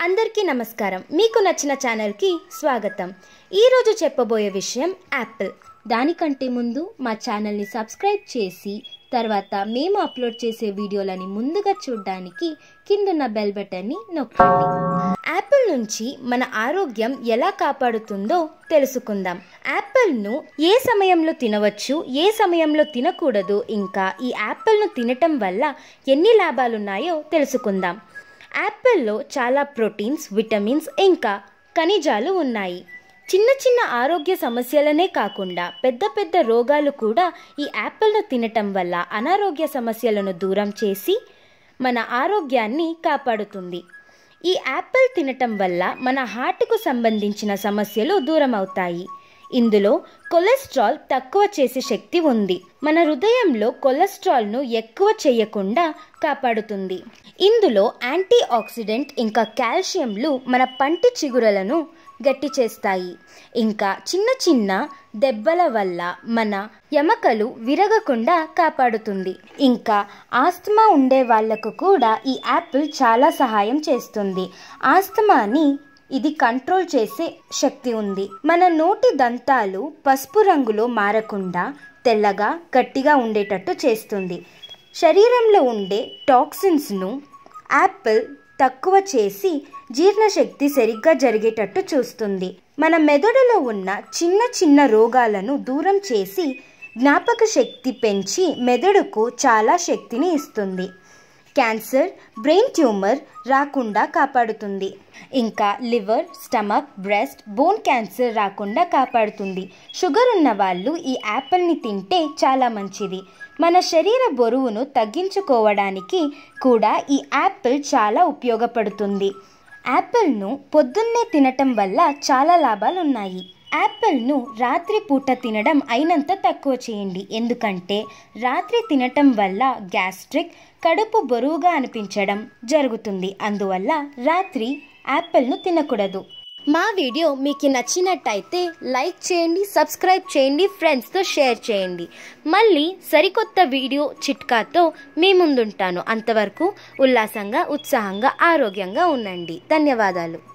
అందరికీ నమస్కారం. మీకు నచ్చిన ఛానల్కి స్వాగతం. ఈరోజు చెప్పబోయే విషయం యాపిల్. దానికంటే ముందు మా ఛానల్ని సబ్స్క్రైబ్ చేసి తర్వాత మేము అప్లోడ్ చేసే వీడియోలని ముందుగా చూడడానికి కిందున్న బెల్ బటన్ని నొక్కండి. యాపిల్ నుంచి మన ఆరోగ్యం ఎలా కాపాడుతుందో తెలుసుకుందాం. యాపిల్ను ఏ సమయంలో తినవచ్చు, ఏ సమయంలో తినకూడదు, ఇంకా ఈ యాపిల్ను తినటం వల్ల ఎన్ని లాభాలున్నాయో తెలుసుకుందాం. యాపిల్లో చాలా ప్రోటీన్స్, విటమిన్స్ ఇంకా ఖనిజాలు ఉన్నాయి. చిన్న చిన్న ఆరోగ్య సమస్యలనే కాకుండా పెద్ద పెద్ద రోగాలు కూడా ఈ యాపిల్ను తినటం వల్ల అనారోగ్య సమస్యలను దూరం చేసి మన ఆరోగ్యాన్ని కాపాడుతుంది. ఈ యాపిల్ తినటం వల్ల మన హార్ట్కు సంబంధించిన సమస్యలు దూరం అవుతాయి. ఇందులో కొలెస్ట్రాల్ తక్కువ చేసే శక్తి ఉంది. మన హృదయంలో కొలెస్ట్రాల్ను ఎక్కువ చేయకుండా కాపాడుతుంది. ఇందులో యాంటీ ఆక్సిడెంట్ ఇంకా కాల్షియంలు మన పంటి చిగురలను గట్టి చేస్తాయి. ఇంకా చిన్న చిన్న దెబ్బల వల్ల మన ఎముకలు విరగకుండా కాపాడుతుంది. ఇంకా ఆస్తమా ఉండే వాళ్లకు కూడా ఈ యాపిల్ చాలా సహాయం చేస్తుంది. ఆస్తమాని ఇది కంట్రోల్ చేసే శక్తి ఉంది. మన నోటి దంతాలు పసుపు రంగులో మారకుండా తెల్లగా గట్టిగా ఉండేటట్టు చేస్తుంది. శరీరంలో ఉండే టాక్సిన్స్ను యాపిల్ తక్కువ చేసి జీర్ణశక్తి సరిగ్గా జరిగేటట్టు చూస్తుంది. మన మెదడులో ఉన్న చిన్న చిన్న రోగాలను దూరం చేసి జ్ఞాపక శక్తి పెంచి మెదడుకు చాలా శక్తిని ఇస్తుంది. క్యాన్సర్, బ్రెయిన్ ట్యూమర్ రాకుండా కాపాడుతుంది. ఇంకా liver, stomach, breast, bone cancer రాకుండా కాపాడుతుంది. షుగర్ ఉన్న వాళ్ళు ఈ యాపిల్ని తింటే చాలా మంచిది. మన శరీర బరువును తగ్గించుకోవడానికి కూడా ఈ యాపిల్ చాలా ఉపయోగపడుతుంది. యాపిల్ను పొద్దున్నే తినటం వల్ల చాలా లాభాలు ఉన్నాయి. యాపిల్ను రాత్రి పూట తినడం అయినంత తక్కువ చేయండి. ఎందుకంటే రాత్రి తినటం వల్ల గ్యాస్ట్రిక్, కడుపు బరువుగా అనిపించడం జరుగుతుంది. అందువల్ల రాత్రి యాపిల్ను తినకూడదు. మా వీడియో మీకు నచ్చినట్టయితే లైక్ చేయండి, సబ్స్క్రైబ్ చేయండి, ఫ్రెండ్స్తో షేర్ చేయండి. మళ్ళీ సరికొత్త వీడియో చిట్కాతో మీ ముందుంటాను. అంతవరకు ఉల్లాసంగా, ఉత్సాహంగా, ఆరోగ్యంగా ఉండండి. ధన్యవాదాలు.